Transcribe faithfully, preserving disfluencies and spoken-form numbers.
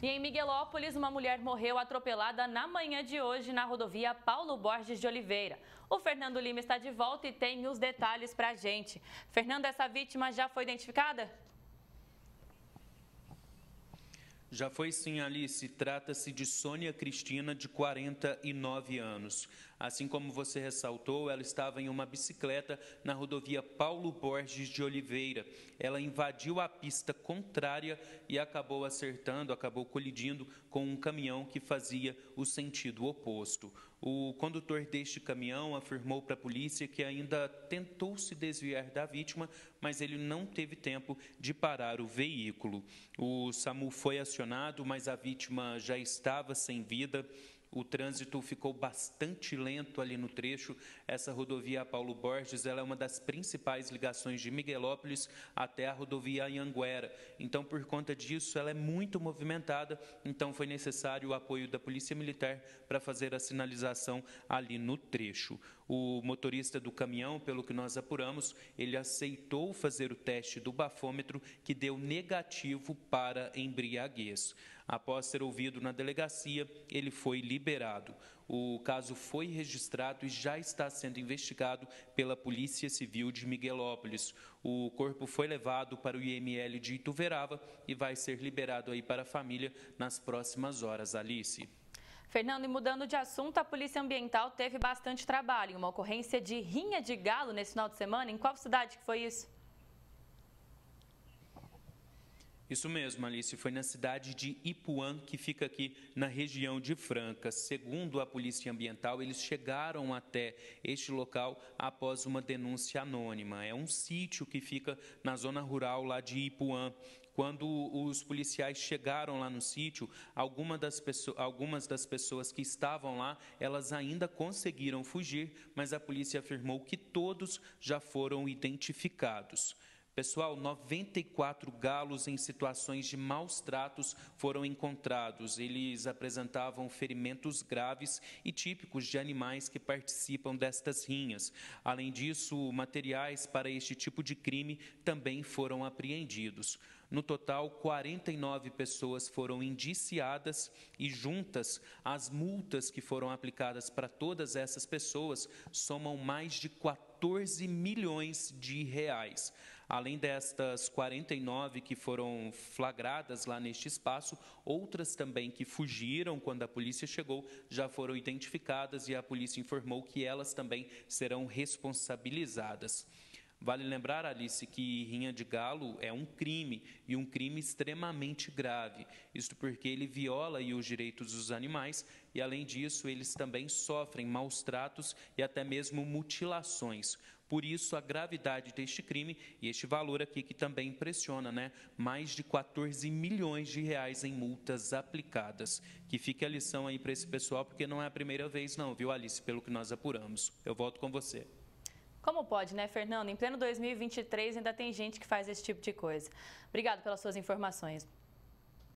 E em Miguelópolis, uma mulher morreu atropelada na manhã de hoje na rodovia Paulo Borges de Oliveira. O Fernando Lima está de volta e tem os detalhes para a gente. Fernando, essa vítima já foi identificada? Já foi sim, Alice. Trata-se de Sônia Cristina, de quarenta e nove anos. Assim como você ressaltou, ela estava em uma bicicleta na rodovia Paulo Borges de Oliveira. Ela invadiu a pista contrária e acabou acertando, acabou colidindo com um caminhão que fazia o sentido oposto. O condutor deste caminhão afirmou para a polícia que ainda tentou se desviar da vítima, mas ele não teve tempo de parar o veículo. O SAMU foi acionado, mas a vítima já estava sem vida. O trânsito ficou bastante lento ali no trecho. Essa rodovia Paulo Borges, ela é uma das principais ligações de Miguelópolis até a rodovia Anhanguera. Então, por conta disso, ela é muito movimentada. Então, foi necessário o apoio da Polícia Militar para fazer a sinalização ali no trecho. O motorista do caminhão, pelo que nós apuramos, ele aceitou fazer o teste do bafômetro, que deu negativo para embriaguez. Após ser ouvido na delegacia, ele foi liberado. O caso foi registrado e já está sendo investigado pela Polícia Civil de Miguelópolis. O corpo foi levado para o I M L de Ituverava e vai ser liberado aí para a família nas próximas horas, Alice. Fernando, e mudando de assunto, a Polícia Ambiental teve bastante trabalho em uma ocorrência de rinha de galo nesse final de semana. Em qual cidade que foi isso? Isso mesmo, Alice, foi na cidade de Ipuã, que fica aqui na região de Franca. Segundo a Polícia Ambiental, eles chegaram até este local após uma denúncia anônima. É um sítio que fica na zona rural lá de Ipuã. Quando os policiais chegaram lá no sítio, alguma das pessoas, algumas das pessoas que estavam lá, elas ainda conseguiram fugir, mas a polícia afirmou que todos já foram identificados. Pessoal, noventa e quatro galos em situações de maus tratos foram encontrados. Eles apresentavam ferimentos graves e típicos de animais que participam destas rinhas. Além disso, materiais para este tipo de crime também foram apreendidos. No total, quarenta e nove pessoas foram indiciadas e, juntas, as multas que foram aplicadas para todas essas pessoas somam mais de quatorze milhões de reais. Além destas quarenta e nove que foram flagradas lá neste espaço, outras também que fugiram quando a polícia chegou já foram identificadas e a polícia informou que elas também serão responsabilizadas. Vale lembrar, Alice, que rinha de galo é um crime, e um crime extremamente grave. Isto porque ele viola aí os direitos dos animais e, além disso, eles também sofrem maus tratos e até mesmo mutilações. Por isso, a gravidade deste crime e este valor aqui que também impressiona, né? Mais de quatorze milhões de reais em multas aplicadas. Que fique a lição aí para esse pessoal, porque não é a primeira vez não, viu, Alice, pelo que nós apuramos. Eu volto com você. Como pode, né, Fernando? Em pleno dois mil e vinte e três ainda tem gente que faz esse tipo de coisa. Obrigado pelas suas informações.